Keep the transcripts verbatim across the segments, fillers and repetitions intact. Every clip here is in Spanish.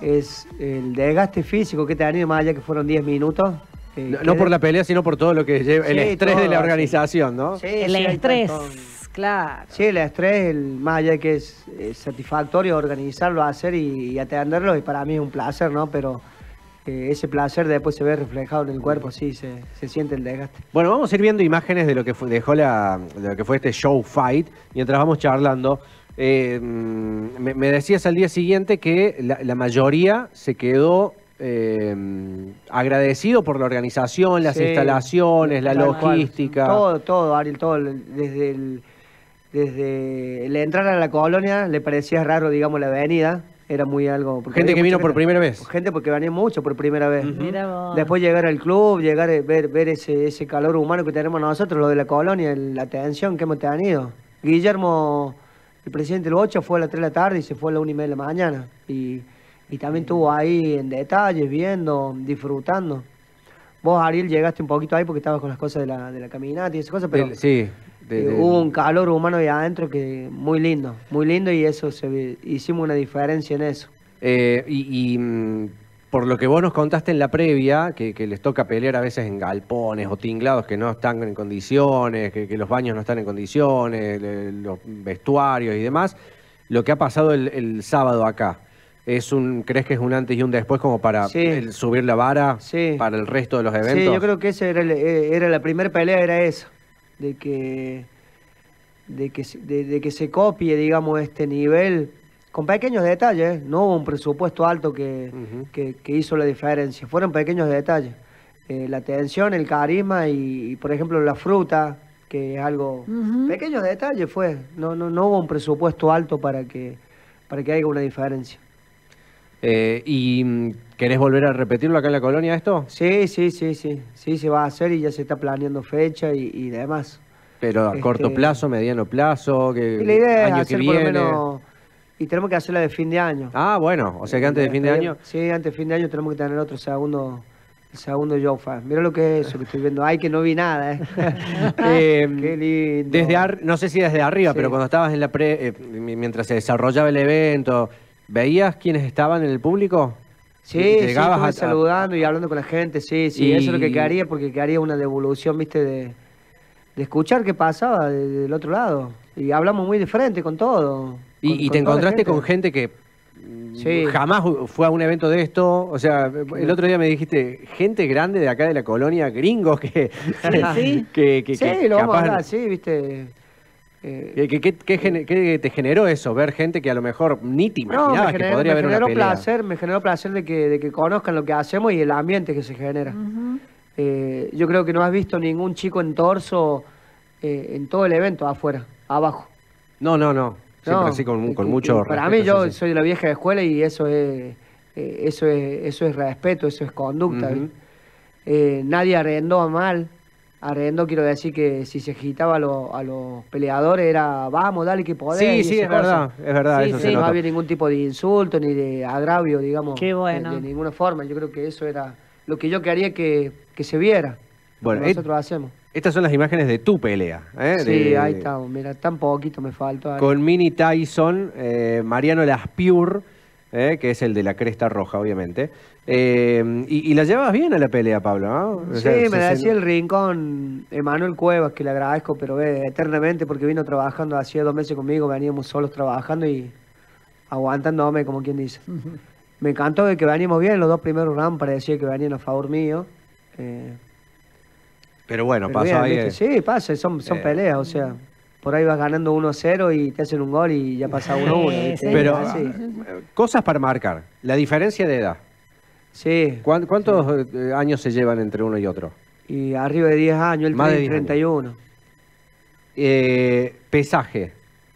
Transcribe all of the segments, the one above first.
es el desgaste físico que te han ido más allá que fueron diez minutos. Eh, no, no por la pelea, sino por todo lo que lleva, el sí, estrés todo, de la organización, sí. ¿no? Sí, el sí, estrés, todo. claro. Sí, el estrés, el, más allá de que es, es satisfactorio organizarlo, hacer y, y atenderlo, y para mí es un placer, ¿no? Pero eh, ese placer después se ve reflejado en el cuerpo, sí, se, se siente el desgaste. Bueno, vamos a ir viendo imágenes de lo que fue, dejó la, de lo que fue este show fight, mientras vamos charlando. Eh, me, me decías al día siguiente que la, la mayoría se quedó eh, agradecido por la organización, las Sí, instalaciones, la tal cual. logística. Todo, todo, Ariel, todo. Desde el, desde el entrar a la colonia le parecía raro, digamos, la avenida. Era muy algo... porque Gente había que vino mucha por gente- primera vez. Gente porque venía mucho por primera vez. Ujú. Mira vos. Después llegar al club, llegar a ver, ver ese, ese calor humano que tenemos nosotros, lo de la colonia, el- la atención que hemos tenido. Guillermo, el presidente del Bocha, fue a las tres de la tarde y se fue a la una y media de la mañana. Y, y también estuvo ahí en detalles, viendo, disfrutando. Vos, Ariel, llegaste un poquito ahí porque estabas con las cosas de la, de la caminata y esas cosas, pero Del- sí. de- eh, de- hubo un calor humano ahí adentro que muy lindo, muy lindo, y eso se ve- hicimos una diferencia en eso. Eh, y, y, mm, por lo que vos nos contaste en la previa, que, que les toca pelear a veces en galpones o tinglados que no están en condiciones, que, que los baños no están en condiciones, le- los vestuarios y demás, lo que ha pasado el, el sábado acá, es un, ¿crees que es un antes y un después como para Sí. el subir la vara Sí. para el resto de los eventos? Sí, yo creo que esa era, el- eh, era la primera pelea, era esa, de que, de, que, se- de, de que se copie, digamos, este nivel, con pequeños detalles, ¿eh? No hubo un presupuesto alto que, Ujú. que, que hizo la diferencia, fueron pequeños detalles. Eh, la atención, el carisma y, y, por ejemplo, la fruta, que es algo... Ujú. Pequeños detalles fue, no, no, no hubo un presupuesto alto para que, para que haya una diferencia. Eh, ¿Y mm, querés volver a repetirlo acá en la colonia esto? Sí, sí, sí, sí, sí, se va a hacer y ya se está planeando fecha y, y demás. Pero a Este- corto plazo, mediano plazo, que Y la idea es año hacer que por lo viene. menos, y tenemos que hacerla de fin de año. Ah, bueno, o sea que antes de fin de año. Sí, antes de fin de año tenemos que tener otro segundo, el segundo Show Fest. Mira lo que es eso que estoy viendo. Ay, que no vi nada, ¿eh? Eh, Qué lindo. Desde ar- no sé si desde arriba, Sí. pero cuando estabas en la pre, eh, mi- mientras se desarrollaba el evento, ¿veías quiénes estaban en el público? Sí, sí, Llegabas estuve a- saludando y hablando con la gente, sí, sí, Y- eso es lo que quedaría, porque quedaría una devolución, viste, de, de escuchar qué pasaba de- del otro lado. Y hablamos muy de frente con todo. Y, con- y con te toda la encontraste gente. con gente que mm, Sí. jamás fue a un evento de esto. O sea, el otro día me dijiste, gente grande de acá de la colonia, gringos, que, Sí. que, que- Sí, que lo vamos a capaz- hablar, sí, viste. Eh, ¿Qué, qué- qué- qué gene- qué te generó eso? Ver gente que a lo mejor ni te No, imaginabas me que generó, podría me haber una generó pelea. placer, me generó placer de que, de que conozcan lo que hacemos y el ambiente que se genera. Ujú. Eh, yo creo que no has visto ningún chico en torso eh, en todo el evento, afuera, abajo. No, no, no. Siempre No, así con, eh, con que- mucho que Para respeto, mí, yo sí, sí. soy de la vieja escuela y eso es, eh, eso es, eso es respeto, eso es conducta. Ujú. ¿viste? Eh, nadie arrendó mal. Arrendó, quiero decir que si se agitaba a, lo- a los peleadores era vamos, dale que podés. Sí, y sí, esas es verdad, cosas. es verdad, Sí, eso sí. se No nota. había ningún tipo de insulto ni de agravio, digamos. Qué bueno. De, de ninguna forma. Yo creo que eso era lo que yo quería que, que se viera. Bueno, Lo que et- nosotros hacemos. Estas son las imágenes de tu pelea. ¿eh? Sí, De- ahí estamos. Mira, tan poquito me faltó. Con Mini Tyson, eh, Mariano Laspiur, eh, que es el de la cresta roja, obviamente. Eh, y, y la llevabas bien a la pelea, Pablo, ¿no? O Sí, sea, me se- decía se- el rincón Emanuel Cuevas, que le agradezco, pero ve, eternamente, porque vino trabajando, hacía dos meses conmigo, veníamos solos trabajando y aguantándome, como quien dice. Me encantó de que veníamos bien, los dos primeros rounds parecía que venían a favor mío. eh, Pero bueno, pero pasó bien, ahí. ¿viste? eh. Sí, pasa, son, son Eh. peleas, o sea, por ahí vas ganando uno a cero y te hacen un gol y ya pasa uno a uno. Sí, ¿viste? sí. Pero Así. eh, cosas para marcar. La diferencia de edad. Sí, ¿Cuán- ¿Cuántos eh, años se llevan entre uno y otro? y arriba de diez años, él Más de tiene diez años. treinta y uno. Eh, pesaje.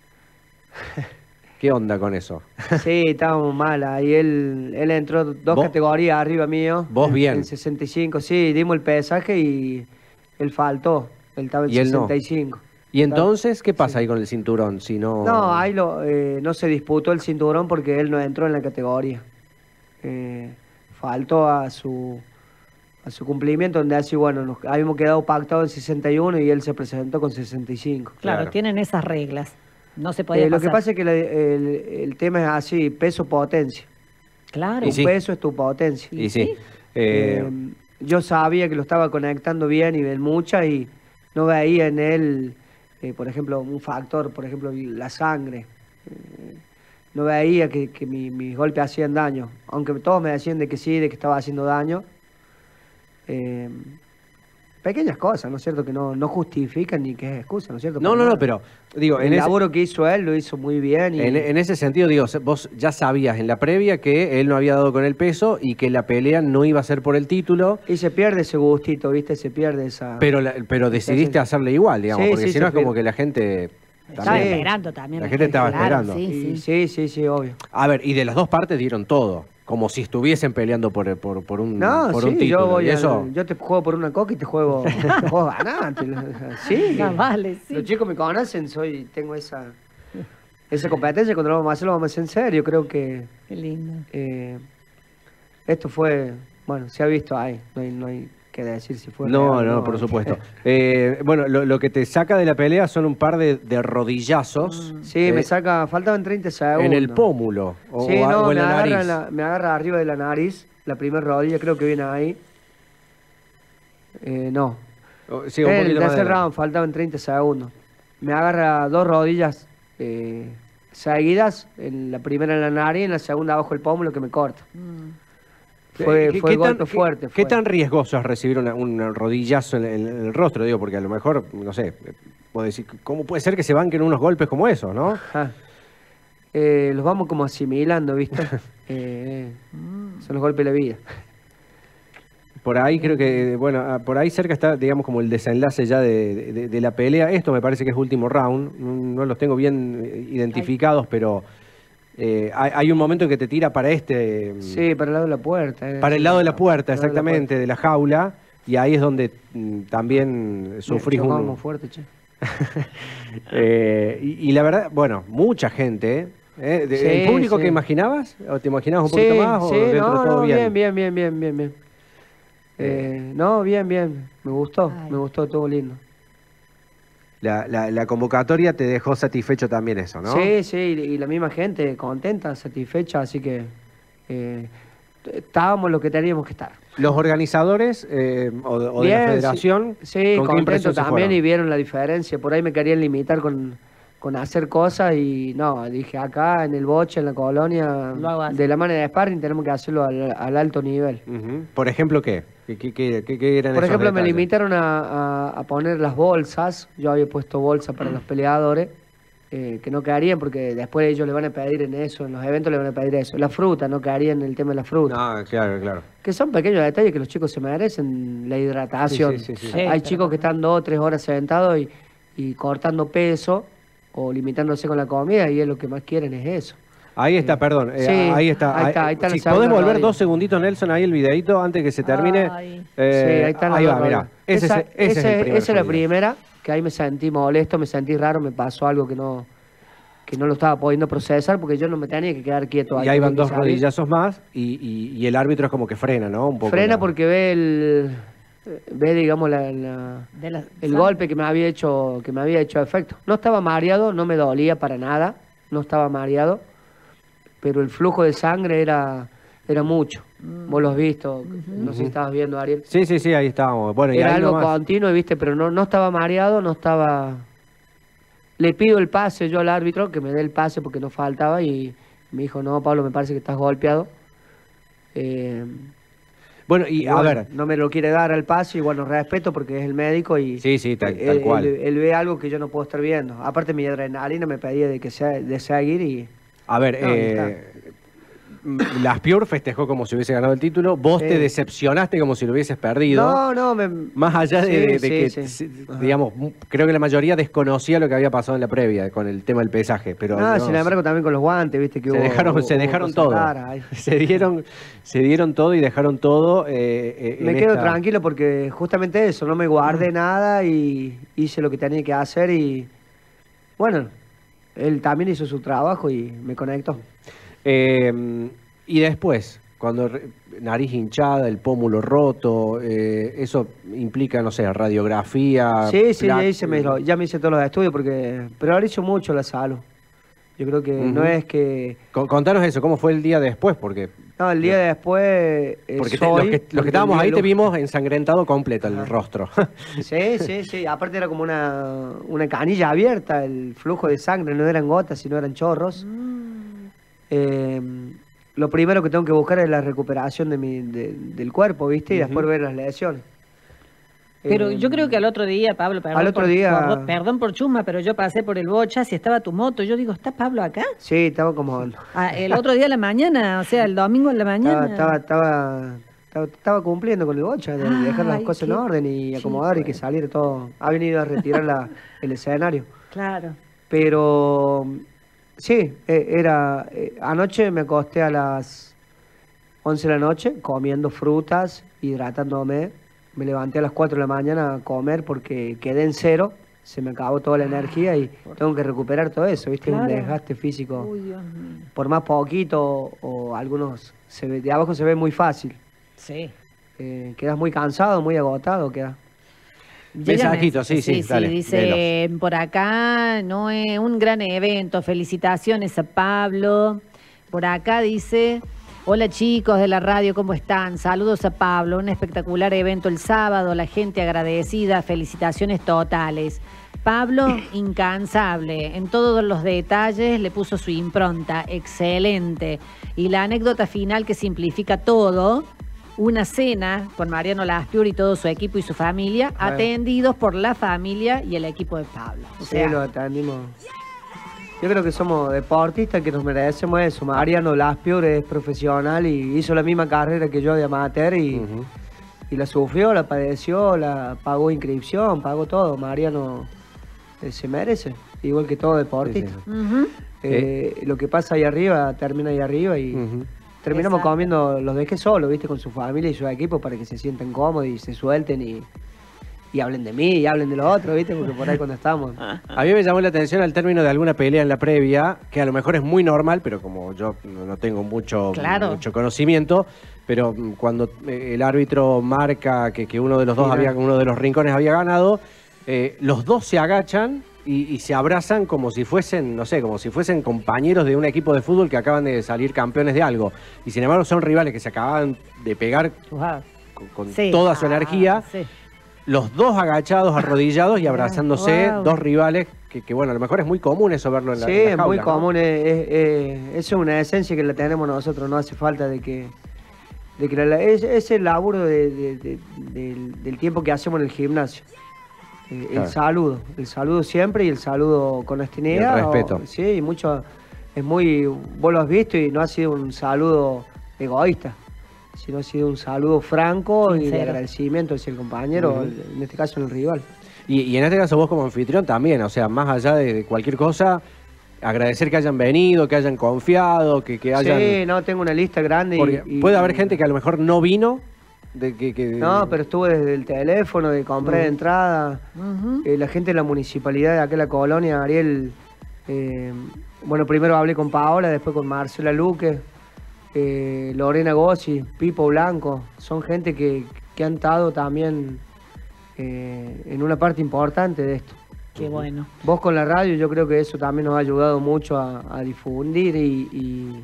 ¿Qué onda con eso? Sí, estábamos mal. Ahí él, él entró dos ¿Vos? categorías arriba mío. Vos bien. En sesenta y cinco, sí, dimos el pesaje y él faltó. Él estaba en Y él no. sesenta y cinco. ¿Y entonces qué pasa ahí con el cinturón? Si no... No, ahí lo, eh, no se disputó el cinturón porque él no entró en la categoría. Eh, faltó a su a su cumplimiento, donde así, bueno, nos habíamos quedado pactados en sesenta y uno y él se presentó con sesenta y cinco. Claro, Claro. tienen esas reglas. No se podía Eh, lo que pasar. pasa es que la- el, el tema es así, peso-potencia. Claro. Y Tu sí. peso es tu potencia. Y sí. sí. Eh, Eh, yo sabía que lo estaba conectando bien y en mucha y no veía en él, eh, por ejemplo, un factor, por ejemplo, la sangre. Eh, no veía que, que mi- mis golpes hacían daño, aunque todos me decían de que sí, de que estaba haciendo daño. Eh, pequeñas cosas, ¿no es cierto? Que no, no justifican ni que es excusa, ¿no es cierto? no, Para no, no, nada. pero digo, El en ese, laburo que hizo él lo hizo muy bien y en, en ese sentido, digo, vos ya sabías en la previa que él no había dado con el peso y que la pelea no iba a ser por el título, y se pierde ese gustito, ¿viste? Se pierde esa... pero, la- pero decidiste sí. hacerle igual, digamos, Sí, porque sí, si no se es como fue. que la gente... Estaba también- esperando también. La gente estaba claro, esperando. Sí, Y sí. sí, sí, sí, obvio. A ver, y de las dos partes dieron todo, como si estuviesen peleando por, por, por un, No, por sí, un título. yo voy y a- eso, yo te juego por una coca y te juego, te juego ganante. Sí, Ah, vale, sí. los chicos me conocen, soy, tengo esa, esa competencia, cuando lo vamos a hacer, lo vamos a hacer en serio. Creo que Qué lindo. eh, esto fue, bueno, se ha visto ahí, no hay, no hay que decir si fue no, real o no, por supuesto. Eh, bueno, lo, lo que te saca de la pelea son un par de, de rodillazos Sí, eh, me saca, faltaban treinta segundos. en el pómulo o, Sí, o a- no, o en me la agarra, nariz. en la- me agarra arriba de la nariz, la primera rodilla, creo que viene ahí. Eh, no, O- sí, un el poquito más tercer adelante. round, faltaban treinta segundos. Me agarra dos rodillas eh, seguidas, en la primera en la nariz y en la segunda abajo el pómulo que me corta. Mm. Fue, ¿Qué- fue qué golpe tan, qué- fuerte. ¿Qué fue. tan riesgoso es recibir una- un rodillazo en, el- en el rostro? Digo, porque a lo mejor, no sé, puedo decir, ¿cómo puede ser que se banquen unos golpes como esos, no? Ajá. Eh, los vamos como asimilando, ¿viste? Eh, son los golpes de la vida. Por ahí creo que, bueno, ah, por ahí cerca está, digamos, como el desenlace ya de, de- de la pelea. Esto me parece que es último round. No, no los tengo bien eh, identificados, pero eh, hay, hay un momento en que te tira para este, mm, Sí, para el lado de la puerta. eh. para el lado de la puerta, Para el lado de la exactamente, de la jaula, y ahí es donde mm, también puerta. sufrís Chocamos un... muy fuerte, che. Eh, y, y la verdad, bueno, mucha gente. ¿eh? De- Sí, ¿El público sí. que imaginabas? ¿O te imaginabas un Sí, poquito más? sí, ¿O dentro no, de todo no, bien? bien, bien, bien, bien, bien, bien. Eh, no, bien, bien. Me gustó, Ay. me gustó, todo lindo. La, la- la convocatoria te dejó satisfecho también eso, ¿no? Sí, sí, y y la misma gente contenta, satisfecha, así que eh, estábamos lo que teníamos que estar. Los organizadores eh, o, de- o de Bien, la sí. federación, Sí, ¿con qué impresión contento se también fueron? y vieron la diferencia. Por ahí me querían limitar con, con hacer cosas y no, dije acá en el boche, en la colonia, Lo hago así. de la manera de sparring tenemos que hacerlo al, al alto nivel. Ujú. Por ejemplo, ¿qué? ¿Qué, qué, qué- qué- qué eran Por esos ejemplo, me detalles? limitaron a, a- a poner las bolsas. Yo había puesto bolsa para los peleadores, eh, que no quedarían porque después ellos le van a pedir en eso, en los eventos le van a pedir eso. La fruta, no quedaría en el tema de la fruta. No, claro, claro. Que son pequeños detalles que los chicos se merecen, la hidratación. Sí, sí, sí, sí. Sí, Hay pero chicos que están dos o tres horas sentados y, y cortando peso o limitándose con la comida y es lo que más quieren es eso. Ahí está, perdón. eh, Sí, ahí está. ahí está, ahí está la Si segunda podés volver rodilla. dos segunditos, Nelson, ahí el videito antes que se termine. Ay. Eh, Sí, ahí están las ahí dos va, mirá. rodillas. Ese, esa es, ese es el ese- primer esa es la rodillazo. primera, que ahí me sentí molesto, me sentí raro, me pasó algo que no que no lo estaba pudiendo procesar porque yo no me tenía que quedar quieto. Y ahí van tengo que dos salir. rodillazos más y, y- y el árbitro es como que frena, ¿no? Un poco Frena la- porque ve el ve digamos la, la- De la- el sangre. golpe que me había hecho que me había hecho efecto. No estaba mareado, no me dolía para nada, no estaba mareado, pero el flujo de sangre era era mucho. Vos lo has visto, no sé si estabas viendo, Ariel. Sí, sí, sí, ahí estábamos. Bueno, y Era ahí algo nomás- continuo, viste, pero no, no estaba mareado, no estaba... Le pido el pase yo al árbitro, que me dé el pase porque no faltaba, y me dijo, no, Pablo, me parece que estás golpeado. Eh, Bueno, y y a bueno, ver, no me lo quiere dar al pase, y bueno, respeto porque es el médico y... Sí, sí, tal- él, tal cual. Él, él ve algo que yo no puedo estar viendo. Aparte mi adrenalina me pedía de que sea, de seguir y... a ver, No, ahí eh, Las Pure festejó como si hubiese ganado el título. Vos Sí. te decepcionaste como si lo hubieses perdido. No, no, me... Más allá de, Sí, de sí, que, sí. si- Ajá. digamos, creo que la mayoría desconocía lo que había pasado en la previa con el tema del pesaje. Pero No, no, sin embargo también con los guantes, viste que se hubo... dejaron, se hubo dejaron cosas todo. raras ahí. Se dieron, se dieron todo y dejaron todo. eh, eh, Me en quedo esta- tranquilo porque justamente eso, no me guardé nada y hice lo que tenía que hacer y bueno, él también hizo su trabajo y me conectó. Eh, y después, cuando re- nariz hinchada, el pómulo roto, eh, eso implica, no sé, radiografía. Sí, sí, placa- ya, hice, me lo- ya me hice todos los estudios porque priorizo mucho la salud. Yo creo que no Ujú. es que... Con- Contanos eso, ¿cómo fue el día después? Porque No, el día después. Eh, Porque te- soy, los que, los que porque estábamos el ahí día te lu- vimos ensangrentado completo el Ajá. rostro. Sí, sí, sí. Aparte era como una, una canilla abierta, el flujo de sangre, no eran gotas, sino eran chorros. Eh, lo primero que tengo que buscar es la recuperación de mi, de- del cuerpo, ¿viste? Y Ujú. después ver las lesiones. Pero Eh, yo creo que al otro día, Pablo, perdón, al otro por, día- por- perdón por chusma, pero yo pasé por el Bochas y estaba tu moto. Yo digo, ¿está Pablo acá? Sí, estaba como. Ah, el otro día a la mañana, o sea, el domingo en la mañana. Estaba, estaba, estaba, estaba, estaba cumpliendo con el bocha, de dejar las Ay, cosas en qué orden y acomodar y que chico. saliera todo. Ha venido a retirar la, el escenario. Claro. Pero sí, eh, era. eh, anoche me acosté a las once de la noche comiendo frutas, hidratándome. Me levanté a las cuatro de la mañana a comer porque quedé en cero. Se me acabó toda la energía y tengo que recuperar todo eso, ¿viste? Es un Claro. desgaste físico. Uy, Dios mío. Por más poquito o algunos. Se ve, de abajo se ve muy fácil. Sí. Eh, quedas muy cansado, muy agotado, queda. Mensajito, sí, sí, sí, dale, dice por acá, no es un gran evento, felicitaciones a Pablo. Por acá dice, hola chicos de la radio, ¿cómo están? Saludos a Pablo, un espectacular evento el sábado, la gente agradecida, felicitaciones totales. Pablo, incansable, en todos los detalles le puso su impronta, excelente. Y la anécdota final que simplifica todo, una cena con Mariano Laspiur y todo su equipo y su familia, Bueno. atendidos por la familia y el equipo de Pablo. O Sí, sea, lo atendimos. Yo creo que somos deportistas que nos merecemos eso. Mariano Laspiur es profesional y hizo la misma carrera que yo de amateur y, Ujú. y la sufrió, la padeció, la pagó inscripción, pagó todo. Mariano eh, se merece, igual que todo deportista. Sí, sí. ujú, Eh, Lo que pasa ahí arriba termina ahí arriba y Ujú. terminamos Exacto. comiendo, los dejé solos, viste, con su familia y su equipo para que se sientan cómodos y se suelten y, y hablen de mí y hablen de los otros, viste, porque por ahí cuando estamos. A mí me llamó la atención al término de alguna pelea en la previa, que a lo mejor es muy normal, pero como yo no no tengo mucho, Claro. mucho conocimiento, pero mm, cuando eh, el árbitro marca que, que uno de los dos Mira. había, uno de los rincones había ganado, eh, los dos se agachan y, y se abrazan como si fuesen, no sé, como si fuesen compañeros de un equipo de fútbol que acaban de salir campeones de algo. Y sin embargo son rivales que se acaban de pegar wow. con, con Sí. toda su Ah, energía. sí. Los dos agachados, arrodillados y abrazándose, Wow. dos rivales, que, que, bueno, a lo mejor es muy común eso verlo en la, Sí, en la es jaula, muy ¿no? común, es, es- es- eso es una esencia que la tenemos nosotros, no hace falta de que... De que la- es, es el laburo de- de- de- del, del tiempo que hacemos en el gimnasio. Eh, Claro. El saludo, el saludo siempre y el saludo con honestidad. Y el respeto. o- sí, y mucho, es muy, vos lo has visto y no ha sido un saludo egoísta, sino ha sido un saludo franco y de Sincero. agradecimiento hacia el compañero, Ujú. el- en este caso el rival. Y, y en este caso vos como anfitrión también, o sea, más allá de, de cualquier cosa, agradecer que hayan venido, que hayan confiado, que, que hayan... Sí, no, tengo una lista grande. y- Porque y- puede haber y- gente que a lo mejor no vino, de que... que- No, pero estuve desde el teléfono, de comprar Ujú. entrada. Ujú. Eh, la gente de la municipalidad de aquella colonia, Ariel, eh, bueno, primero hablé con Paola, después con Marcela Luque, eh, Lorena Gossi, Pipo Blanco, son gente que, que han estado también eh, en una parte importante de esto. Qué bueno. Vos con la radio yo creo que eso también nos ha ayudado mucho a, a difundir y, y-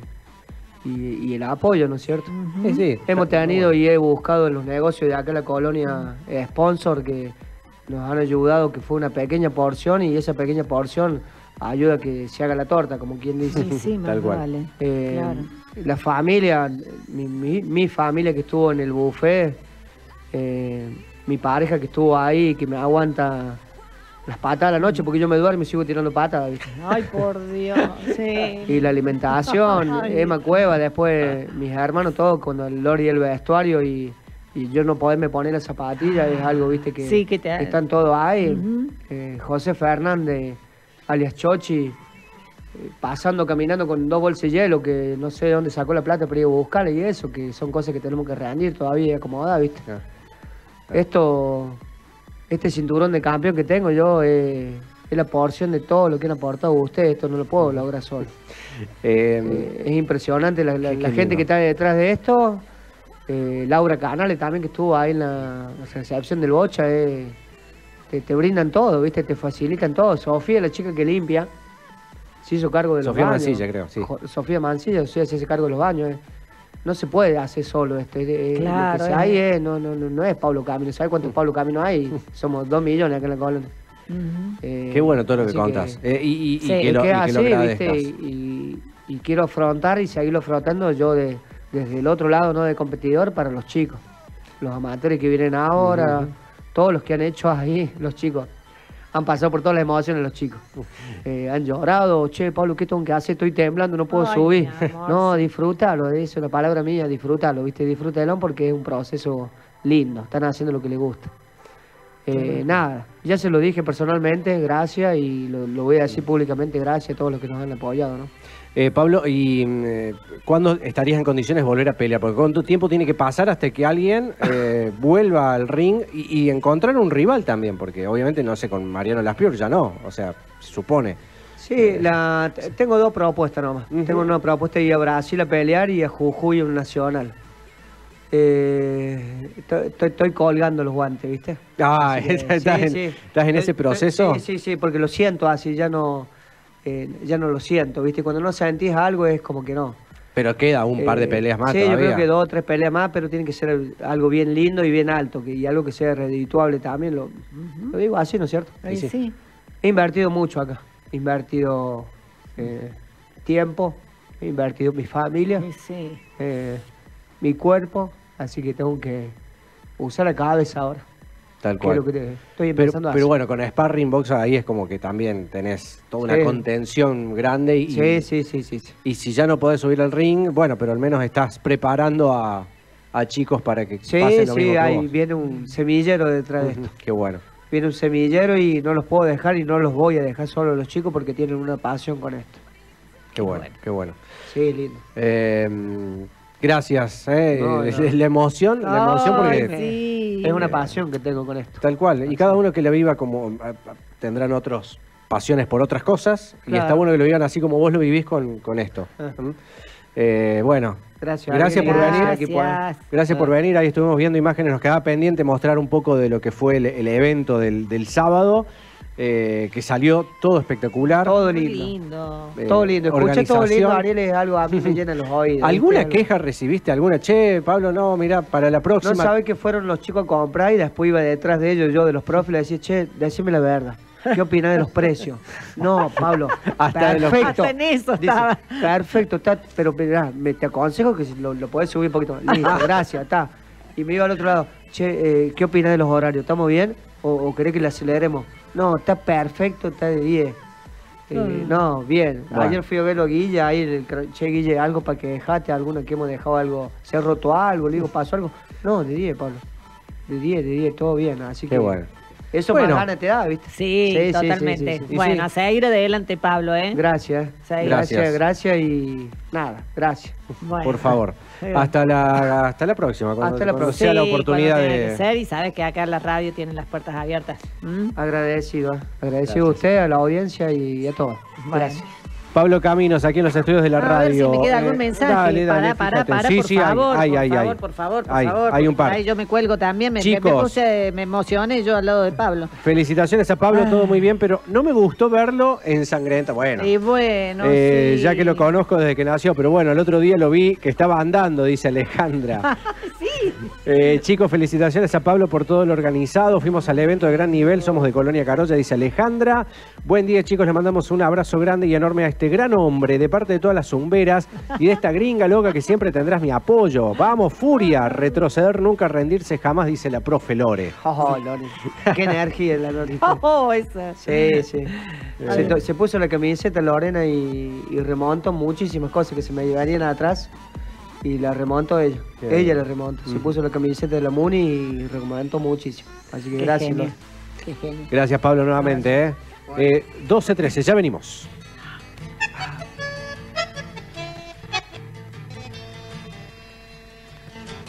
y- y el apoyo, ¿no es cierto? Ujú. Sí, sí. Hemos Está tenido bueno. y he buscado en los negocios de acá en la colonia eh, sponsor que nos han ayudado, que fue una pequeña porción y esa pequeña porción ayuda a que se haga la torta, como quien dice. Sí, sí, más Tal cual. vale. Eh, Claro. La familia, mi, mi- mi familia que estuvo en el buffet, eh, mi pareja que estuvo ahí, que me aguanta las patas a la noche, porque yo me duermo y sigo tirando patas, ¿viste? Ay, por Dios. Sí. Y la alimentación, Ay. Emma Cueva, después mis hermanos, todos con el Lori y el vestuario y, y yo no poderme poner las zapatillas es algo, viste, que, Sí, que te- que están todos ahí. Ujú. Eh, José Fernández, alias Chochi, eh, pasando, caminando con dos bolsas de hielo, que no sé de dónde sacó la plata para ir a buscarla y eso, que son cosas que tenemos que rendir todavía y acomodar, viste. Ah. Esto, este cinturón de campeón que tengo yo eh, es la porción de todo lo que han aportado ustedes, esto no lo puedo lograr solo. Eh, Eh, es impresionante la, la- Qué- la qué gente lindo. que está detrás de esto. Eh, Laura Canales también que estuvo ahí en la, la recepción del Bocha. eh, te, te brindan todo, ¿viste? Te facilitan todo. Sofía, la chica que limpia, se hizo cargo de los Sofía baños. Mancilla, creo, sí. Jo- Sofía Mancilla, Sofía se hace cargo de los baños. eh. no se puede hacer solo esto. Eh, Claro, lo que es- hay es, no, no, no, no es Pablo Camino. ¿Sabes cuántos Pablo Camino hay? Somos dos millones acá en la colonia. Ujú. Eh, Qué bueno todo lo que así contás. Eh, y, y- y Sí, que es lo, que y es que lo así, agradezcas. ¿viste? Y, y- y quiero afrontar y seguirlo afrontando yo de, desde el otro lado, no de competidor, para los chicos. Los amateurs que vienen ahora, Ujú. todos los que han hecho ahí, los chicos. Han pasado por todas las emociones los chicos. Eh, han llorado, che, Pablo, ¿qué tengo que hacer? Estoy temblando, no puedo Ay, subir. mi amor, No, sí. disfrútalo, eso es la palabra mía, disfrútalo, ¿viste? Disfrútalo porque es un proceso lindo, están haciendo lo que les gusta. Eh, nada, ya se lo dije personalmente, gracias, y lo, lo voy a decir públicamente, gracias a todos los que nos han apoyado, ¿no? Eh, Pablo, ¿y eh, cuándo estarías en condiciones de volver a pelear? Porque ¿cuánto tiempo tiene que pasar hasta que alguien eh, vuelva al ring y, y encontrar un rival también? Porque obviamente, no sé, con Mariano Laspior ya no, o sea, se supone. Sí, la, t- tengo dos propuestas nomás. Ujú. Tengo una propuesta de ir a Brasil a pelear y a Jujuy en un nacional. Eh, estoy, estoy- estoy colgando los guantes, ¿viste? Ah, Así que, estás, sí, en, sí. estás en ese Estoy- proceso. Sí, sí, sí, porque lo siento así, ya no, eh, ya no lo siento, ¿viste? Cuando no sentís algo es como que no. Pero queda un par de Eh, peleas más sí, todavía. yo creo que dos o tres peleas más, pero tiene que ser algo bien lindo y bien alto, que, y algo que sea redituable también. Lo, lo digo así, ¿no es cierto? Ay, sí. sí. He invertido mucho acá. He invertido eh, tiempo, he invertido mi familia, Ay, sí. eh, mi cuerpo, así que tengo que usar la cabeza ahora. Tal Que es cual. lo que te- estoy Pero, empezando a pero hacer. bueno, con Sparring Box ahí es como que también tenés toda una Sí. contención grande y, Sí, sí, sí, sí, sí. y si ya no podés subir al ring, bueno, pero al menos estás preparando a, a chicos para que Sí, pasen lo sí, mismo que ahí vos. viene un semillero detrás de Ujú, esto. Qué bueno. Viene un semillero y no los puedo dejar y no los voy a dejar solo los chicos porque tienen una pasión con esto. Qué bueno, bueno. qué bueno. Sí, lindo. Eh, gracias, eh, No, no. la emoción, la emoción Ay, porque sí. Es una pasión que tengo con esto. tal cual, y cada uno que la viva como a- a- tendrán otros pasiones por otras cosas y Claro. está bueno que lo vivan así como vos lo vivís con, con esto. Ah. ¿Mm? Eh, bueno, Gracias. Gracias por Ariel, venir. aquí por- Gracias. gracias por Ah. venir, ahí estuvimos viendo imágenes, nos quedaba pendiente mostrar un poco de lo que fue el, el evento del, del sábado, eh, que salió todo espectacular. Todo Muy lindo. lindo. Eh, Todo lindo. Escuché todo lindo, organización. Ariel, es algo a mí me llena los oídos. ¿Alguna ¿viste? queja recibiste? ¿Alguna? Che, Pablo, no, mira, para la No próxima. sabe que fueron los chicos a comprar y después iba detrás de ellos, yo de los profes, le decía, che, decime la verdad. ¿Qué opinas de los precios? No, Pablo, Hasta de los- perfecto. Hasta en eso Dice, estaba. perfecto, está, pero mirá, me, te aconsejo que si lo, lo podés subir un poquito. Listo, gracias, está. Y me iba al otro lado, che, eh, ¿qué opinas de los horarios? ¿Estamos bien? ¿O, o querés que le aceleremos? No, está perfecto, está de diez. Eh, Mm. No, bien. Bueno. Ayer fui a verlo a Guille, ahí, el cra- che, Guille, algo para que dejaste, alguna que hemos dejado algo, se ha roto algo, le digo, pasó algo. No, de diez, Pablo. De diez, de diez, todo bien. Así Qué que bueno. eso Bueno. más ganas te da, ¿viste? Sí, Sí, sí, totalmente. sí, sí, sí. Bueno, Y sí. a seguir adelante, Pablo, ¿eh? Gracias. Sí. Gracias, Gracias. gracias y nada, gracias. Bueno. Por favor. Sí. Hasta la, hasta la próxima. Cuando, Hasta la cuando próxima. sea la Sí, oportunidad cuando tenga que de. ser, y sabes que acá en la radio tienen las puertas abiertas. ¿Mm? Agradecido, ¿eh? agradecido Gracias. a usted, a la audiencia y a todos. Bueno. Gracias. Pablo Caminos, aquí en los estudios de la A ver radio. si me queda Eh, algún mensaje. Dale, dale, para, para, fíjate. para, Sí, por sí, hay, favor, hay, por hay, favor, hay. por favor, por Hay, favor. hay un porque par. ahí yo me cuelgo también, me, me- Chicos. me puse, me emocioné yo al lado de Pablo. Felicitaciones a Pablo, Ah. todo muy bien, pero no me gustó verlo en sangrienta. Bueno. Y bueno, Eh, sí. Ya que lo conozco desde que nació, pero bueno, el otro día lo vi que estaba andando, dice Alejandra. Sí. Eh, chicos, felicitaciones a Pablo por todo lo organizado. Fuimos al evento de gran nivel, somos de Colonia Carolla, dice Alejandra. Buen día, chicos, le mandamos un abrazo grande y enorme a este gran hombre de parte de todas las zumberas y de esta gringa loca que siempre tendrás mi apoyo. Vamos, Furia, retroceder nunca, rendirse jamás, dice la profe Lore. Oh, Lori. Qué energía la Lori. Oh, esa. Sí, sí. Se, to- se puso la camiseta Lorena y, y remontó muchísimas cosas que se me venían atrás y la remontó ella. Qué ella bien. la remontó. Se Mm. puso la camiseta de la Muni y remontó muchísimo. Así que Qué gracias, genio. Lori. Qué genio. Gracias, Pablo, nuevamente. ¿eh? Eh, doce trece, ya venimos.